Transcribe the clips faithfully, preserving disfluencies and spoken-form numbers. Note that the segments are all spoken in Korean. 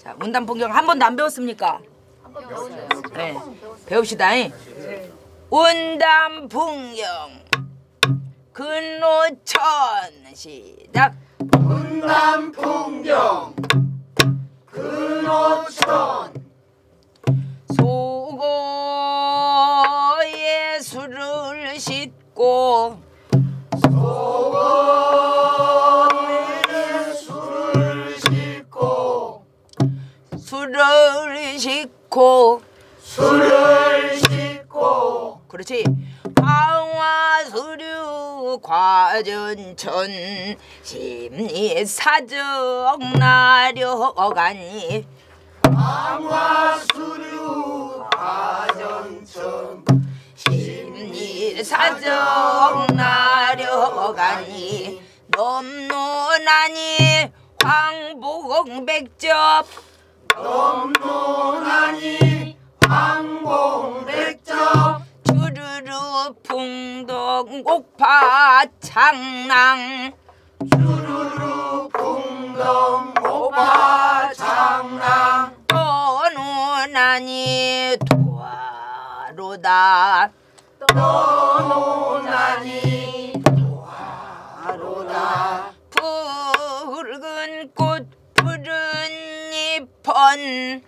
자, 운담풍경 한 번도 안 배웠습니까? 한 번 배웠어요. 네, 배웁시다. 네. 운담풍경 근로천 시작. 운담풍경 근로천 속어에 술을 싣고 속어에 술을 싣고 술을 싣고 술을 싣고 그렇지. 방화수류 과전천 심리사정 나려가니 방화수류 과전천 심리사정 나려가니 넘노나니 황봉백접 넘노나니 황봉백접 주르르 풍덩 옥파 창랑 주르르 풍덩 오파 장랑 떠노나니 도화로다 떠노나니 도화로다 붉은 꽃 푸른 잎은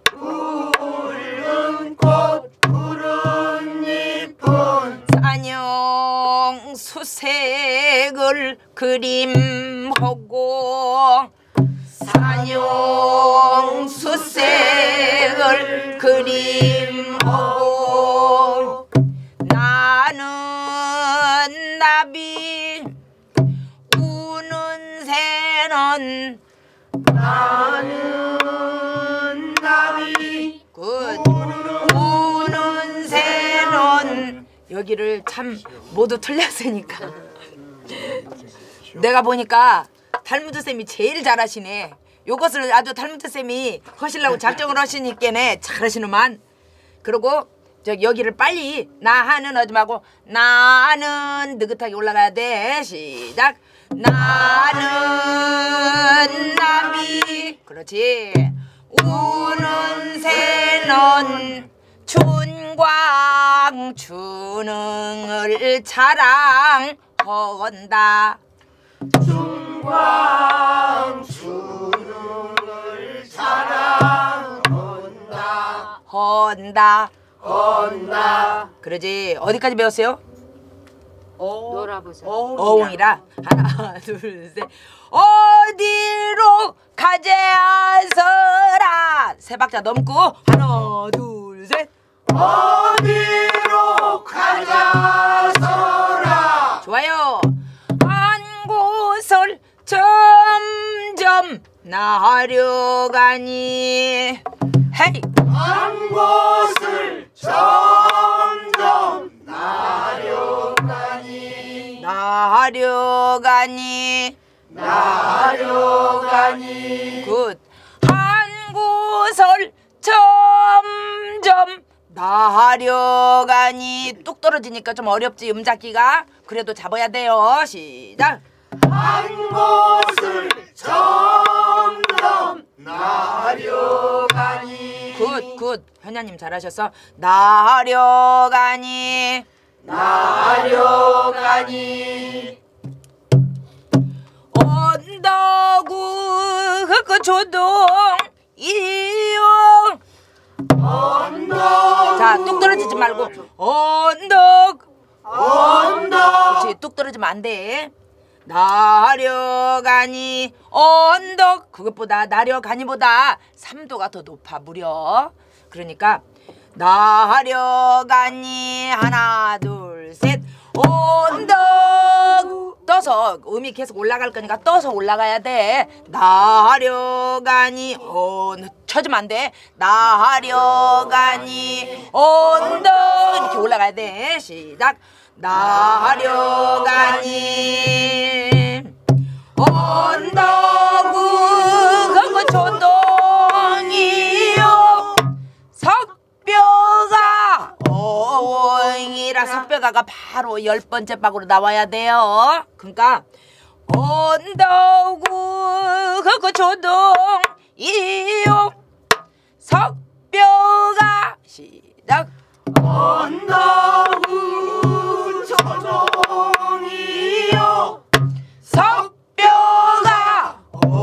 푸른 꽃 푸른 잎은 산영 수색을 그림하고 산영 수색을 그림하고 나는 나비 우는 새는 나는 나비 굿 우는 새는 여기를 참 모두 틀렸으니까 내가 보니까 달무드 쌤이 제일 잘하시네. 요것을 아주 달무드 쌤이 하시려고 작정을 하시니까네 잘하시는만. 그리고 저 여기를 빨리 나하는 하지 말고 나는 느긋하게 올라가야 돼. 시작. 나는 나비 그렇지. 우는 새는 춘광 주능을 자랑한다. 춘광 주능을 자랑한다 헌다. 한다 그러지. 어디까지 배웠어요? 놀아보자. 어웅이라. 하나 둘 셋. 어디로 가자서라. 세 박자 넘고 하나 둘 셋. 어디로 가자서라 좋아요. 한 곳을 점점 나려가니 헤이. 한 곳을 점점 나려가니 나려가니 나려가니 굿. 한 곳을 점점 나려가니 뚝 떨어지니까 좀 어렵지 음잡기가. 그래도 잡아야 돼요. 시작. 한 곳을 점점 나려가니 굿 굿. 현야님 잘하셨어. 나려가니 나려가니 언덕우 그 조동 이용. 언덕 자, 뚝 떨어지지 말고 언덕. 언덕 그렇지. 뚝 떨어지면 안 돼. 나려가니 언덕. 그것보다 나려가니보다 삼 도가 더 높아 무려. 그러니까 나려가니 하나 둘 셋. 언덕. 떠서 음이 계속 올라갈 거니까 떠서 올라가야 돼. 나려가니 언 쳐주면 안 돼. 나려가니 언덕 이렇게 올라가야 돼. 시작. 나려가니 언덕우 그거 조동이요 석뼈가 어잉이라 석뼈가가 바로 열 번째 박으로 나와야 돼요. 그러니까 언덕우 그거 조동 이요 석뼈가 시작 언덕은 저종이요 석뼈가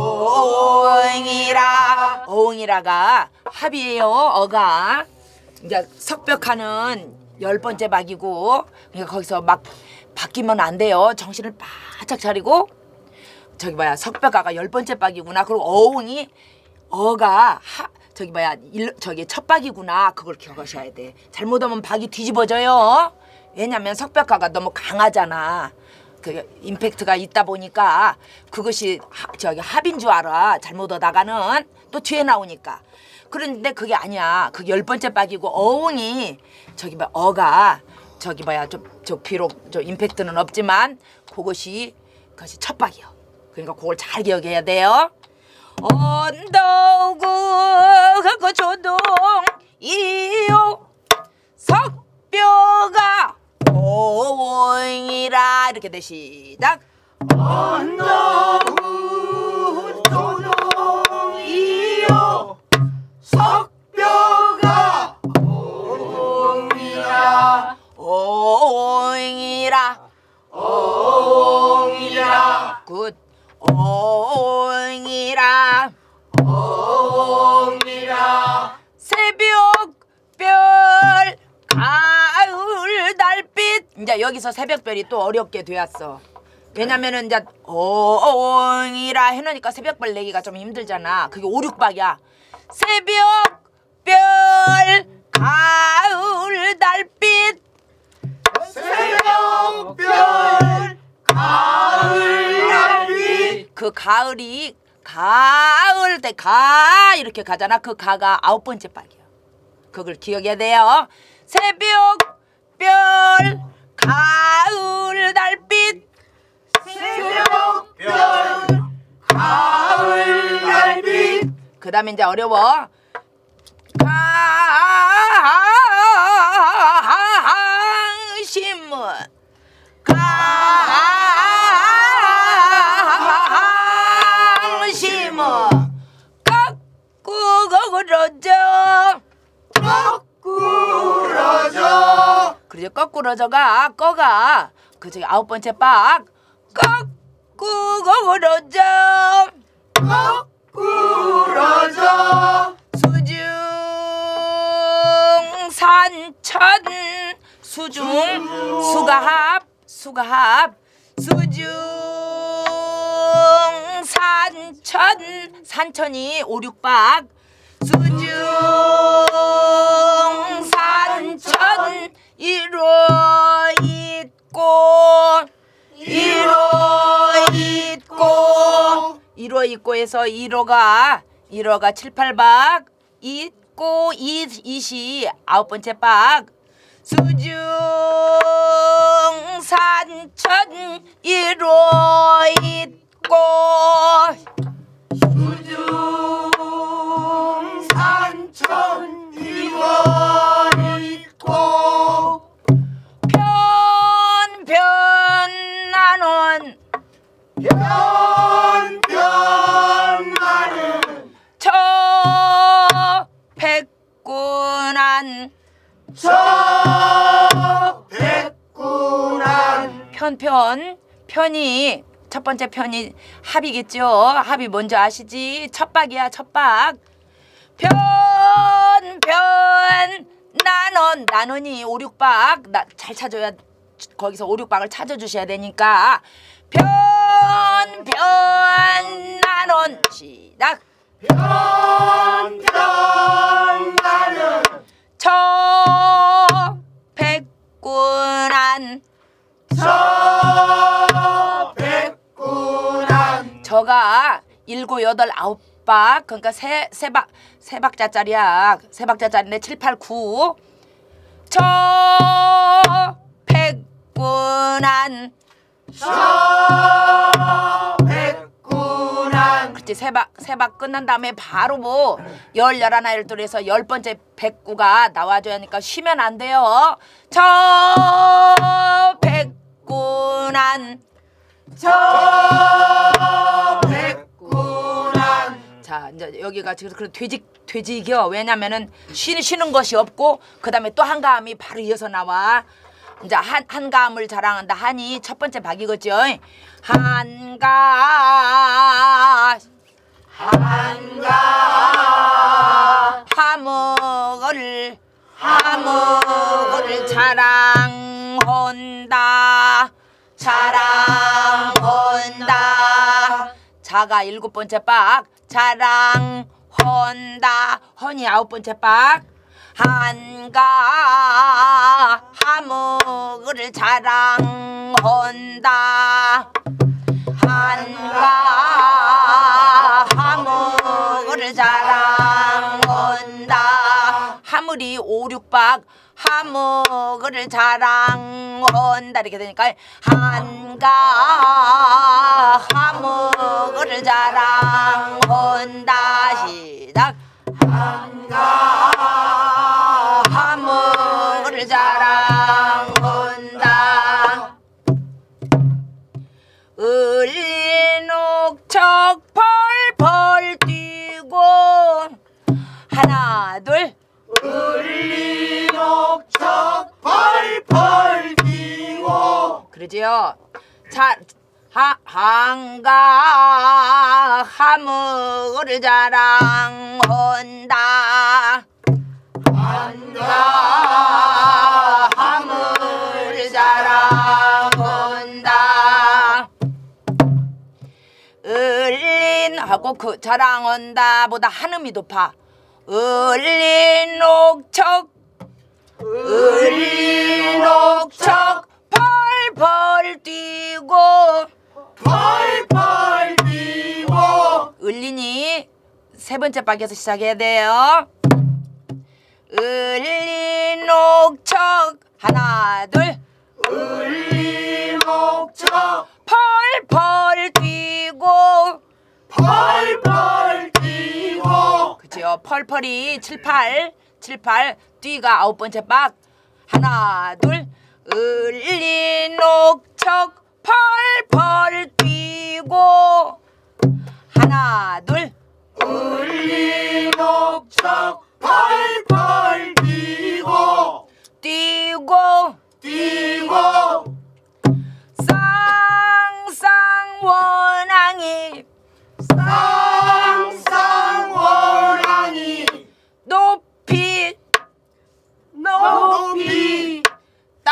어옹이라 어옹이라가 합이에요. 어가 이제 석벽하는 열 번째 박이고 그러니까 거기서 막 바뀌면 안 돼요. 정신을 바짝 차리고 저기 뭐야 석벽가가 열 번째 박이구나. 그리고 어옹이 어가 하 저기 뭐야 일, 저기 첫 박이구나. 그걸 기억하셔야 돼. 잘못하면 박이 뒤집어져요. 왜냐면 석벽가가 너무 강하잖아. 그 임팩트가 있다 보니까 그것이 하, 저기 합인 줄 알아. 잘못하다가는 또 뒤에 나오니까. 그런데 그게 아니야. 그게 열 번째 박이고 어옹이 저기 뭐 어가 저기 뭐야 좀 저 비록 저 임팩트는 없지만 그것이 그것이 첫 박이요. 그러니까 그걸 잘 기억해야 돼요. 언덕우 그 조동 이요 석뼈가 오옹이라 이렇게 돼 시작 언덕은 저종이요 석뼈가 오옹이라 오옹이라 오옹이라 굿 오옹이라 오옹이라 새벽별 가을 달빛 이제 여기서 새벽별이 또 어렵게 되었어. 왜냐면은 이제 오옹이라 해놓으니까 새벽별 내기가 좀 힘들잖아. 그게 오륙박이야. 새벽별 가을 달빛 새벽별 가을 달빛 그 가을이 가을 때 가 이렇게 가잖아. 그 가가 아홉 번째 박이야. 그걸 기억해야 돼요. 새벽별 가을 달빛 새벽별 가을 달빛 그 다음에 이제 어려워. 가신문 가신문 거꾸러져 거꾸러져 그러죠. 거꾸러져가 꺼가 그 저기 아홉 번째 박 거꾸러져 거꾸러져 수중 산천 수중 수가합 수가합 수중 산천 산천이 오륙박 수중 산천 이로 있고 이로 있고 이로 있고에서 이로가 이로가 칠, 팔 박 있고 이, 이시 아홉 번째 박 수중 산천 이로 있고 수중 산천 이로 있고 편편 나는 변변 나는 저 백군한 저 백군한 편편 편이 첫 번째 편이 합이겠죠. 합이 뭔지 아시지? 첫박이야 첫박. 편편 나는 나는이 오륙박 나 잘 찾아야 거기서 오륙박을 찾아주셔야 되니까 편편 나는 시작. 변변 나는 저 백군한 저 백군한 저가 일곱 여덟 아홉 박 그러니까 세 세박 세 박자짜리야. 세 박자짜리인데 칠, 팔, 구. 저 백군한 저 백군한 그렇지. 세박 세박 끝난 다음에 바로 뭐 열, 열하나, 열둘에서 열 번째 백구가 나와줘야 하니까 쉬면 안 돼요. 저 백군한 저 백군한 자 이제 여기가 지금 그 돼지 돼지겨. 왜냐면은 쉬, 쉬는 것이 없고 그다음에 또 한가함이 바로 이어서 나와. 이제 한 한가함을 자랑한다 하니 첫 번째 박이겠죠. 한가 한가 하먹을 하먹을 자랑한다 자랑한다. 자가 일곱 번째 박 자랑한다. 헌이 아홉 번째 박 한가 하먹을 자랑한다. 한가 하먹을 자랑한다. 하물이 오, 육 박 하먹을 자랑한다 이렇게 되니까 한가 하먹을 자랑한다. 시작. 한가 하먹을 자랑한다. 을리녹척 펄펄 뛰고 하나 둘 을리녹척 펄펄 뛰고 그러지요. 자, 하, 한가 하먹을 자랑한다. 한가 하먹을 자랑한다. 을린하고 그 자랑한다 보다 한음이 높아. 을린옥척 을린옥척 펄펄 뛰고 펄펄 뛰고 을린이 세 번째 박에서 시작해야 돼요. 을린옥척 하나 둘 을리녹척 펄펄 뛰고 펄펄 뛰고 그치요. 펄펄이 칠, 팔 칠, 팔 뛰가 아홉 번째 박 하나 둘 을리녹척 펄펄 뛰고 하나 둘 을리녹척 펄펄 뛰고 뛰고 뛰고 쌍쌍원앙이 쌍쌍원앙이 높이 높이 떠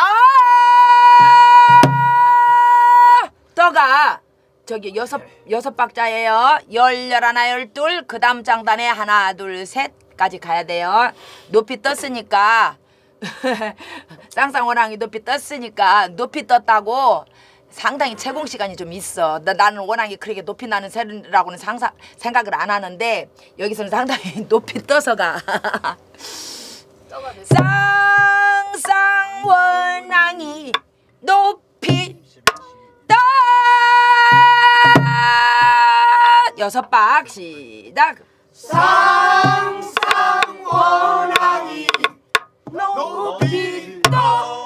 떠가 저기 여섯 여섯 박자예요. 열 열하나 열둘 그 다음 장단에 하나 둘 셋까지 가야 돼요. 높이 떴으니까 쌍쌍원앙이 높이 떴으니까 높이 떴다고 상당히 채공 시간이 좀 있어. 나, 나는 원앙이 그렇게 높이 나는 새라고는 상상 생각을 안 하는데 여기서는 상당히 높이 떠서 가. 쌍쌍원앙이 높이 떠 여섯 박 시작. 쌍쌍원앙이 높이 떠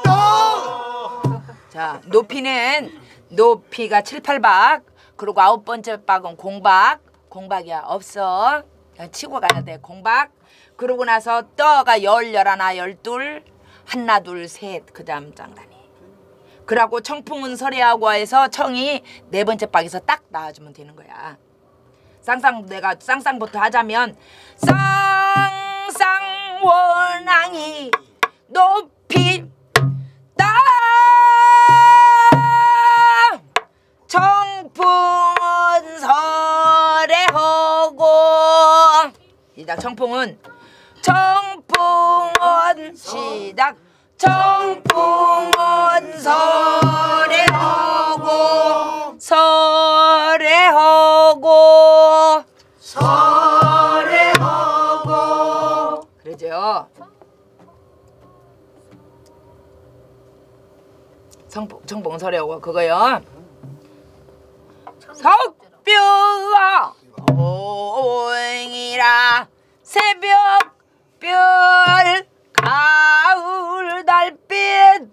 자, 높이는 높이가 칠, 팔 박 그리고 아홉 번째 박은 공박. 공박이야 없어. 그냥 치고 가야 돼. 공박. 그러고 나서 떠가 열, 열하나, 열둘 하나, 둘, 셋 그 다음 장단이. 그러고 청풍은 서리하고 해서 청이 네 번째 박에서 딱 나와주면 되는 거야. 쌍쌍 내가 쌍쌍부터 하자면 쌍쌍원앙이 높이 떠 청풍은 설해하고 시작. 청풍은 청풍은 시작. 청풍은 설해하고 설해하고 설해하고 그러죠. 청풍 청풍은 설해하고 그거요. 석뼈가 오잉이라 새벽별 가을 달빛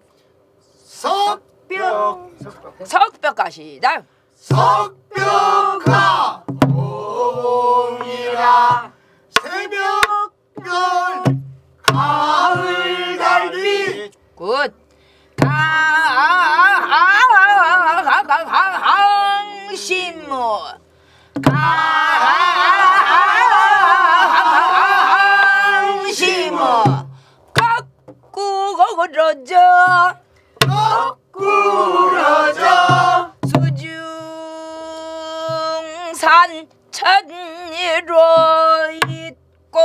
석뼈 석뼈가 시작. 석뼈가 옹이라 가을 달빛 굿. 강심모 강심모 거꾸러져 거꾸러져 수중산 천리로 있고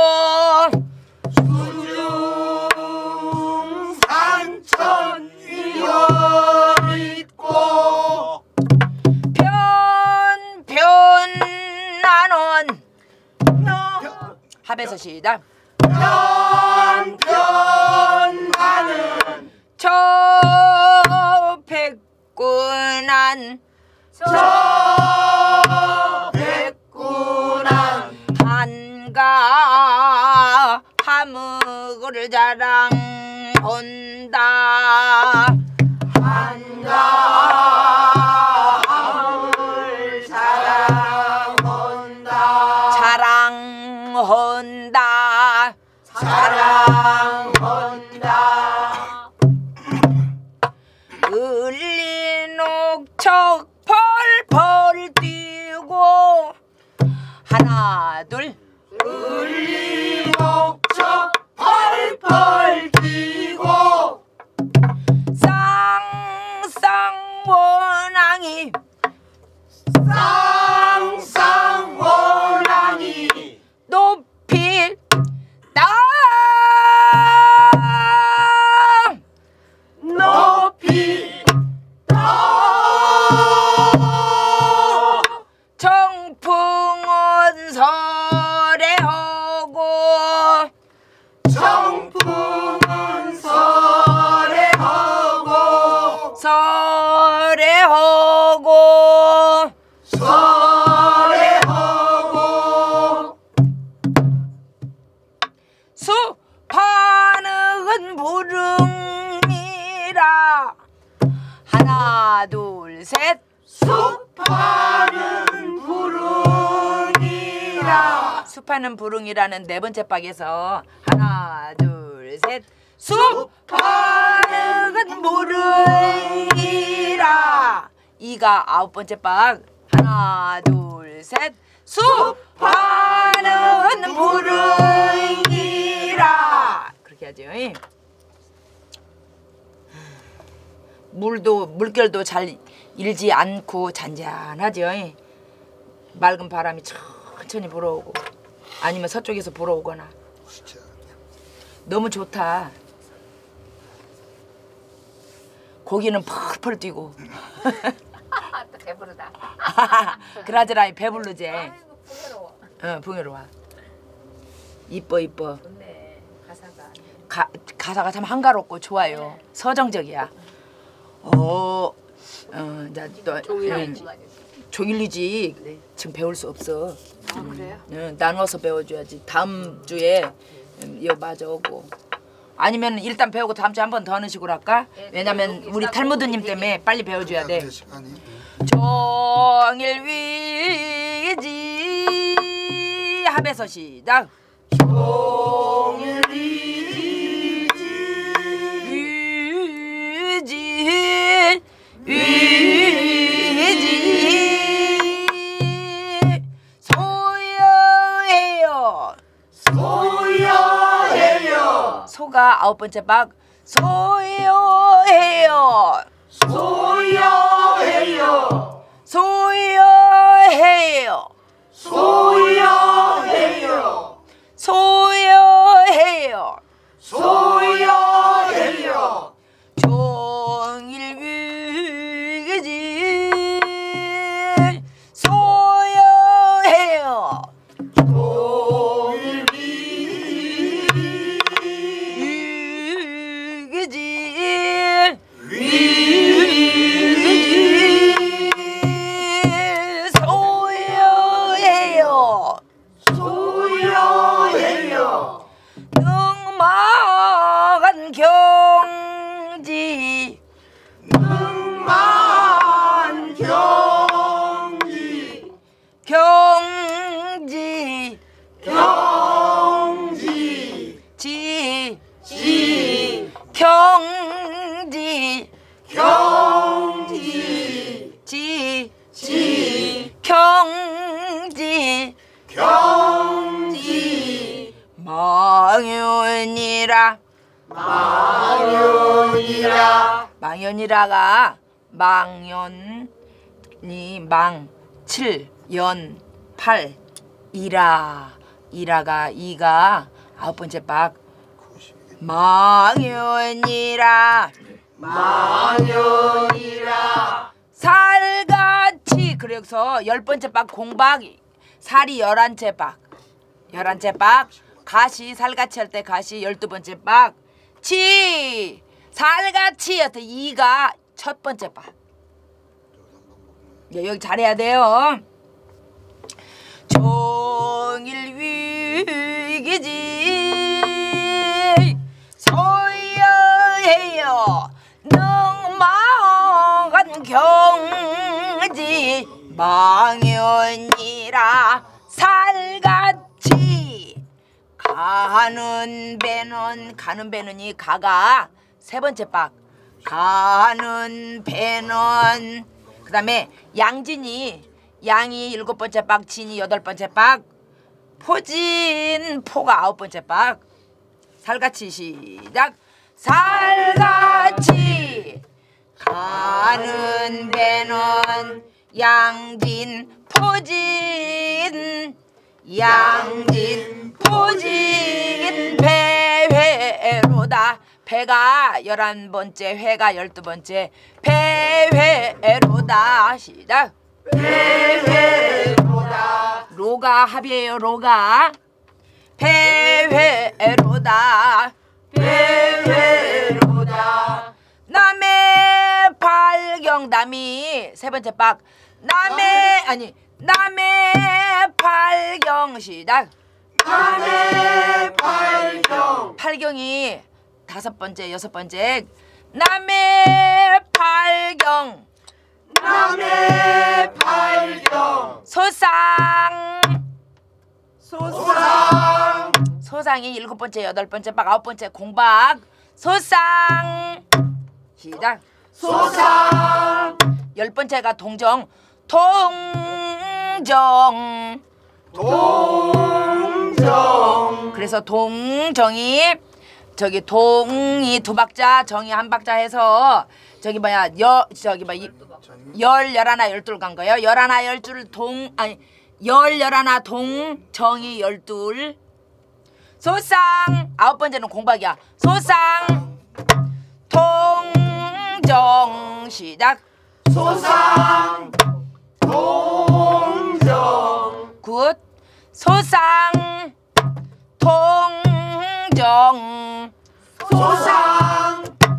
수중 산천 위로 있고 편편나는 합에서 시작. 편편나는 저 백군한 저 백군한 한가 하무를 자랑한다. 한가 함을 자랑한다 자랑한다. 자랑한다 을리녹척 펄펄 뛰고 하나 둘 을리목적 펄펄 뛰고 쌍쌍원앙이 쌍쌍원앙이 높이 땅 높이 떠 정풍은 설해하고 정풍은 설해하고 설해하고 설해하고 수파는 부릉이라 하나 둘 셋 수파는 부릉이라 수파는 부릉이라는 네 번째 박에서 하나 둘 셋 수파는 부릉이라 이가 아홉 번째 박 하나 둘 셋 수파는 부릉이라 그렇게 하죠. 물도 물결도 잘 일지 않고 잔잔하죠. 맑은 바람이 천천히 불어오고 아니면 서쪽에서 불어오거나 너무 좋다. 고기는 펄펄 뛰고 또 배부르다. 그라저라 배불르지. 아이고 부끄러워. 어, 풍요로워. 이뻐 이뻐. 좋네 가사가. 가, 가사가 참 한가롭고 좋아요. 서정적이야. 어, 어, 나 또 종일리지. 종일리지. 지금 배울 수 없어. 아 그래요? 응, 나눠서 배워줘야지. 다음 주에 이거 맞아 오고. 아니면 일단 배우고 다음 주에 한 번 더 하는 식으로 할까? 왜냐면 우리 탈무드님 때문에 빨리 배워줘야 돼. 종일위지 합에서 시작. 종일위지 위지 위지 소여해요. 소여해요 소가 아홉 번째 박 소여해요. 소여해요 소여해요. 소여해요 소여해요. 소여해요 종일위지 소여해요. 종일위지 위지 위지 망윤이라 망윤이라 망연이라가 망연이 망 칠 연 팔 이라 이라가 이가 아홉 번째 박 망연이라 망연이라 살같이 그래서 열 번째 박 공박 살이 열한째 박 열한째 박 가시 살같이 할 때 가시 열두 번째 박 치 살같이 할 때 이가 첫 번째 박 예, 여기 잘해야 돼요. 종일 위기지 소여해요 능망한 경지 망연이라 살같이 가는 배는 가는 배는이 가가 세 번째 박 가는 배는 그 다음에 양진이 양이 일곱 번째 박 진이 여덟 번째 박 포진 포가 아홉 번째 박 살같이 시작 살같이 가는 배는 양진 포진 양진 포진 배회로다 배가 열한 번째 회가 열두 번째 배회로다 시작 배회로다 로가 합이에요 로가 배회로다 배회로다 남의 팔경 남이 세 번째 박 남의 아니 남의 팔경 시작 남의 팔경 팔경이 다섯 번째 여섯 번째 남의 팔경 남의 팔경 소상 소상 소상이 일곱 번째 여덟 번째 박 아홉 번째 공박 소상 시작 소상 열 번째가 동정 동정 동정 그래서 동정이 저기 동이 두 박자 정이 한 박자 해서 저기 뭐야 여 저기 뭐열 열하나 열둘 간 거예요. 열하나 열둘 동 아니 열 열하나 동 정이 열둘 소상 아홉 번째는 공박이야. 소상 동정 시작 소상 동정 굿 소상 동정 소상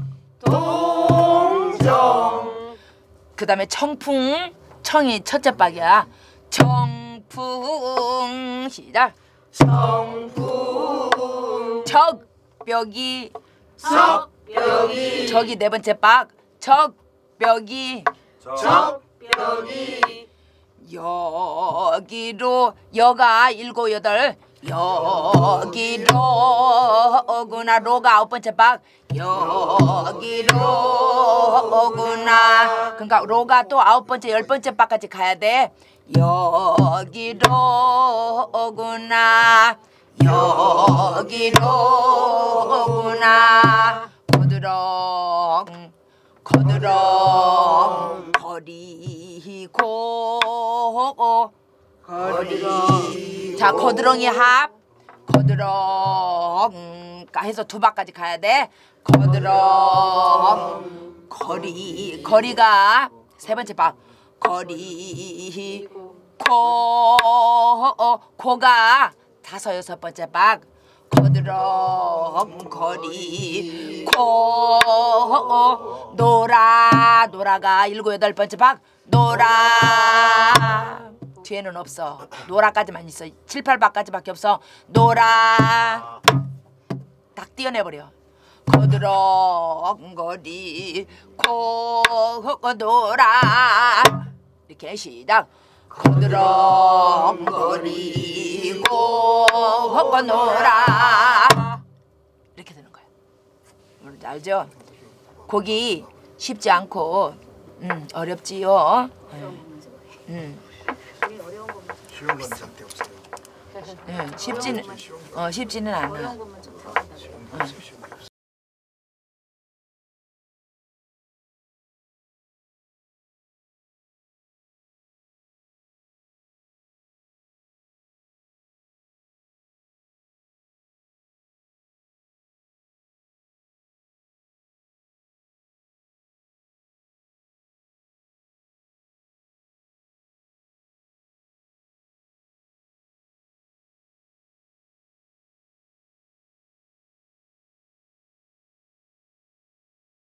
동정 그 다음에 청풍 청이 첫째 박이야. 청풍 시작 청풍 적벽이 적벽이 적이 네 번째 박 적벽이 적벽이 여기로 여가 일곱 여덟 여기로 오구나 로가 아홉 번째 박 여기로 오구나 그러니까 로가 또 아홉 번째 열 번째 박까지 가야 돼. 여기로 오구나 여기로 오구나 거드렁 거드렁 거리고 거리 자 거드렁이 합 거드렁 해서 두 박까지 가야 돼. 거드렁 거리 거리가 세 번째 박 거리 코 코가 다섯 여섯 번째 박 거드렁 거리 코 노라 노라가 일곱 여덟 번째 박 노라 뒤에는 없어. 노라까지만 있어. 칠, 팔 박까지밖에 없어. 노라 딱 띄어내버려. 거드렁거리 코 노라 이렇게 시작 거드렁거리 코 노라 이렇게 되는 거야. 뭔지 알죠? 곡이 쉽지 않고 음, 어렵지요. 음. 쉬운 건 절대 없어요. 예, 쉽지는 어 쉽지는 않아. 어려운 것만 좀 당한다.